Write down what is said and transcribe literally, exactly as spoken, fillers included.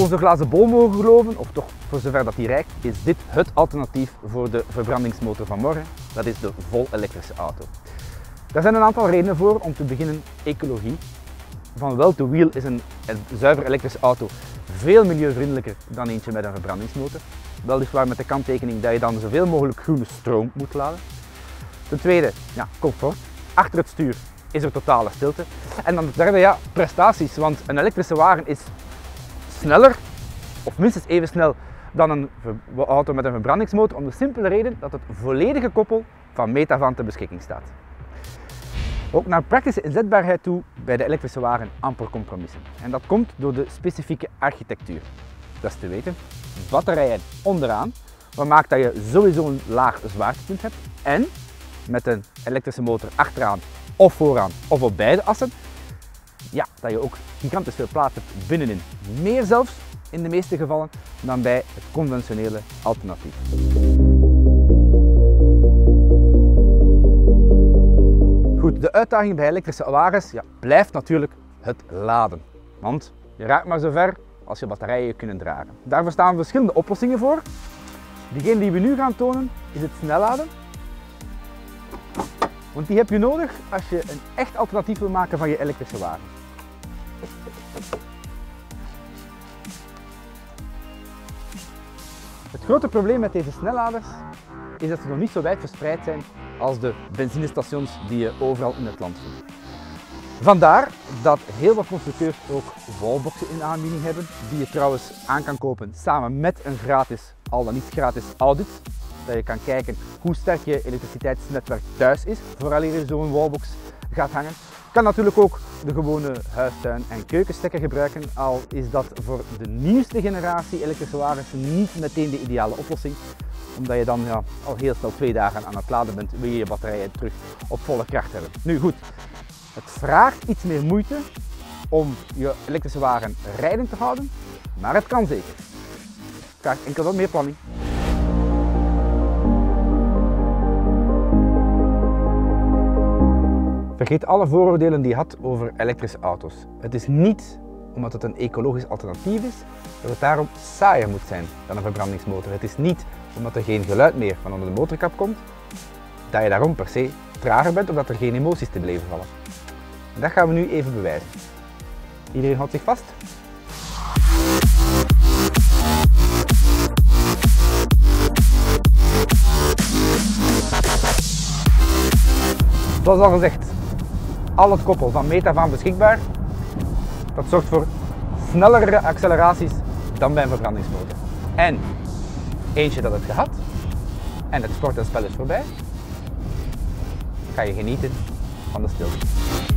onze glazen bol mogen geloven, of toch voor zover dat die reikt, is dit het alternatief voor de verbrandingsmotor van morgen. Dat is de vol elektrische auto. Daar zijn een aantal redenen voor. Om te beginnen ecologie. Van well to wheel is een, een zuiver elektrische auto veel milieuvriendelijker dan eentje met een verbrandingsmotor. Weliswaar met de kanttekening dat je dan zoveel mogelijk groene stroom moet laden. Ten tweede, ja, comfort. Achter het stuur is er totale stilte. En dan het derde, ja, prestaties. Want een elektrische wagen is sneller, of minstens even snel, dan een auto met een verbrandingsmotor. Om de simpele reden dat het volledige koppel van Metavan ter beschikking staat. Ook naar praktische inzetbaarheid toe bij de elektrische wagen amper compromissen. En dat komt door de specifieke architectuur. Dat is te weten, batterijen onderaan, wat maakt dat je sowieso een laag zwaartepunt hebt. En met een elektrische motor achteraan of vooraan of op beide assen, ja, dat je ook gigantisch veel plaats hebt binnenin. Meer zelfs in de meeste gevallen dan bij het conventionele alternatief. Goed, de uitdaging bij elektrische wagens, ja, blijft natuurlijk het laden. Want je raakt maar zo ver als je batterijen je kunnen dragen. Daarvoor staan verschillende oplossingen voor. Diegene die we nu gaan tonen is het snelladen. Want die heb je nodig als je een echt alternatief wil maken van je elektrische wagen. Het grote probleem met deze snelladers is dat ze nog niet zo wijd verspreid zijn als de benzinestations die je overal in het land vindt. Vandaar dat heel wat constructeurs ook wallboxen in aanbieding hebben, die je trouwens aan kan kopen samen met een gratis, al dan niet gratis audit. Dat je kan kijken hoe sterk je elektriciteitsnetwerk thuis is, vooraleer je zo'n wallbox gaat hangen. Je kan natuurlijk ook de gewone huistuin- en keukenstekker gebruiken, al is dat voor de nieuwste generatie elektrische wagens niet meteen de ideale oplossing. Omdat je dan ja, al heel snel twee dagen aan het laden bent, wil je je batterijen terug op volle kracht hebben. Nu goed, het vraagt iets meer moeite om je elektrische wagen rijdend te houden, maar het kan zeker. Het vraagt enkel wat meer planning. Vergeet alle vooroordelen die je had over elektrische auto's. Het is niet omdat het een ecologisch alternatief is, dat het daarom saaier moet zijn dan een verbrandingsmotor. Het is niet omdat er geen geluid meer van onder de motorkap komt, dat je daarom per se trager bent of dat er geen emoties te beleven vallen. En dat gaan we nu even bewijzen. Iedereen houdt zich vast. Zoals al gezegd, al het koppel van Metavan beschikbaar. Dat zorgt voor snellere acceleraties dan bij een verbrandingsmotor. En eentje dat het gehad en het sport en spel is voorbij, ga je genieten van de stilte.